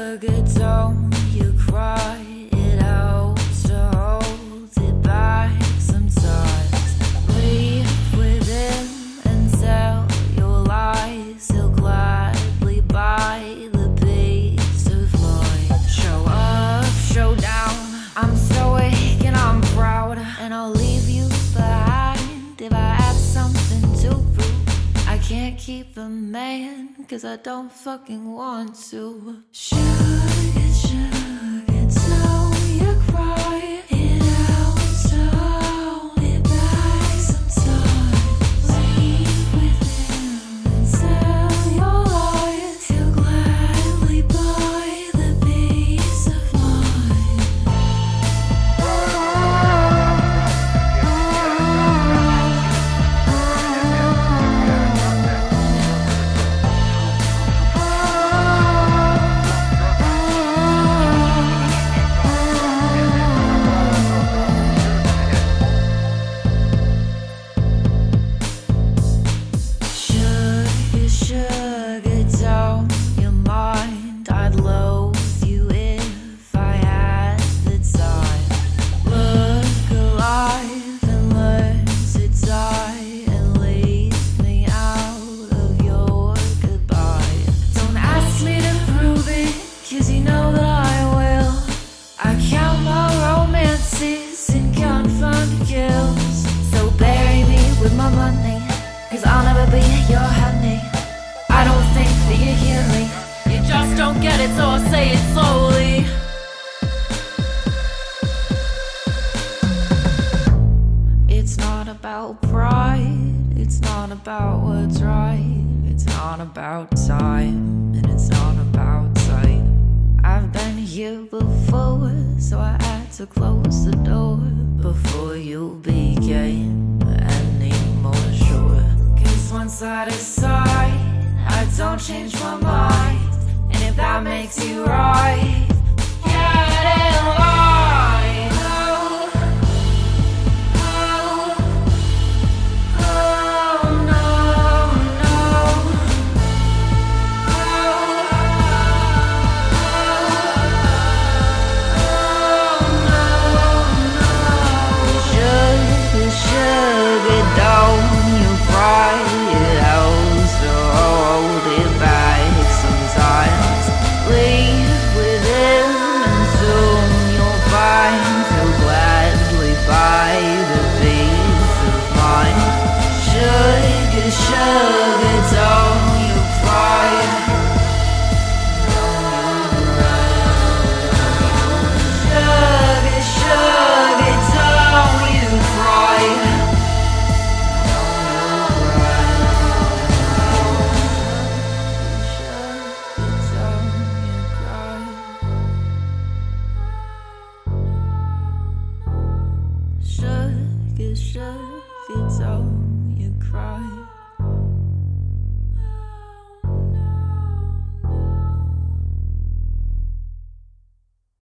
sugar, don't you cry. It helps to hold it back sometimes. Leave with him and tell your lies. He'll gladly buy the peace of mind. Show up, show down. I'm stoic and I'm proud, and I'll leave you behind if I have something to prove. I can't keep a man, cause I don't fucking want to. Sugar, sugar, don't you cry. It helps to hold it back sometimes. Leave with him and tell your lies. He'll gladly buy the peace of mind. Sugar, don't you mind? I'd loathe you if I had the time. Look alive and learn to die, and leave me out of your goodbye. Don't ask me to prove it, cause you know that I will. I count my romances and can't find the kills. So bury me with my money, cause I'll never be your honey. I don't think that you hear me, you just don't get it, so I'll say it slowly. It's not about pride, it's not about what's right. It's not about time, and it's not about sight. I've been here before, so I had to close the door before you became any more sure. Cause once I decide, I don't change my mind. And if that makes you right, get in line. Oh, oh, oh, no, no. Sugar, sugar, don't you cry. It helps to hold it back sometimes. Leave with him and soon you'll find he'll gladly buy the peace of mind. Sugar, sugar, don't you cry. Sugar, sugar, don't you cry. Sugar, sugar, don't you cry.